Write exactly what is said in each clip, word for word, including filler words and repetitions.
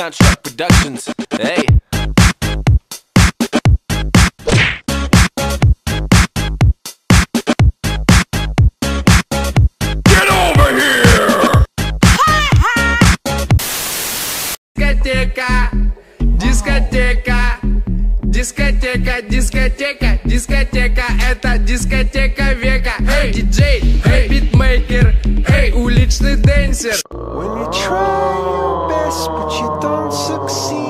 Construct Productions. Hey. Get over here! Дискотека, дискотека, дискотека, дискотека, дискотека, это дискотека века. Эй, диджей, эй, битмейкер, эй, уличный дэнсер. When you try your best but you don't succeed.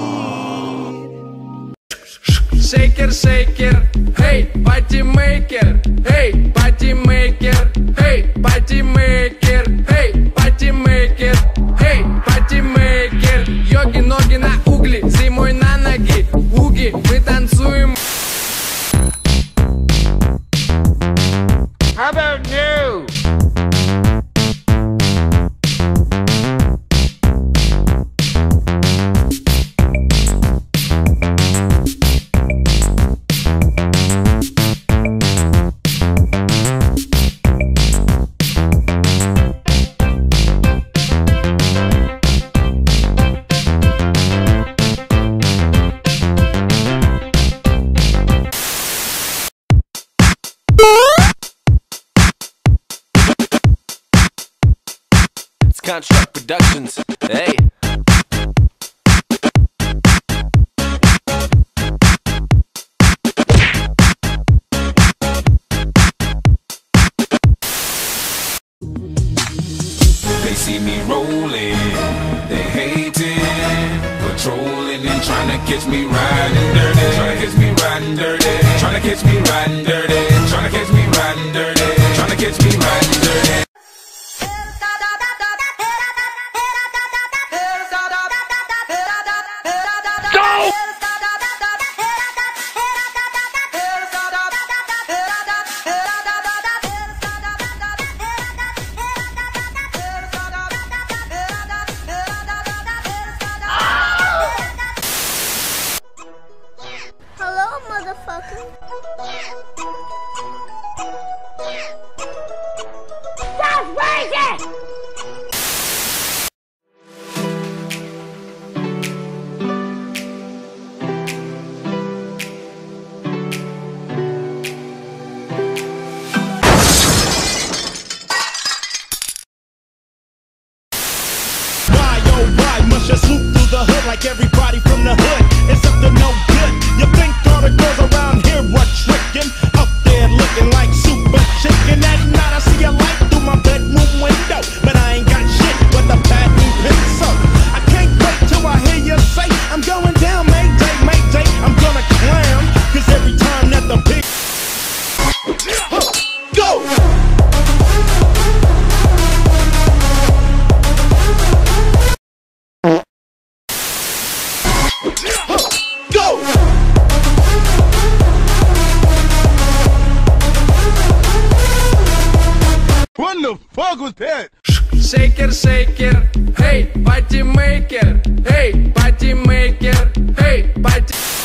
Шейкер, шейкер, эй, патимейкер, эй, патимейкер, эй, патимейкер, эй, патимейкер, эй, патимейкер. Йоги, ноги на угли, зимой на ноги, уги, мы танцуем. How about you? Construct Productions. Hey. They see me rolling, they hating, patrolling and trying to catch me riding dirty, trying to catch me riding dirty, trying to catch me riding dirty, trying to catch me riding dirty, trying to catch me riding dirty. Hello, motherfucker. That's racist! Why, oh why must you swoop through the hood like everybody from the hood? It's up to no good. You think all the girls around here were tricking? Up there looking like super chicken. At night I see a light through my bedroom window, but I ain't got shit but the patent pencil. I can't wait till I hear you say I'm going down, Mayday, Mayday. I'm gonna clown, cause every time that the big go! Go! What the fuck was that? Шейкер, шейкер, эй, патимейкер, эй, патимейкер, эй, пати...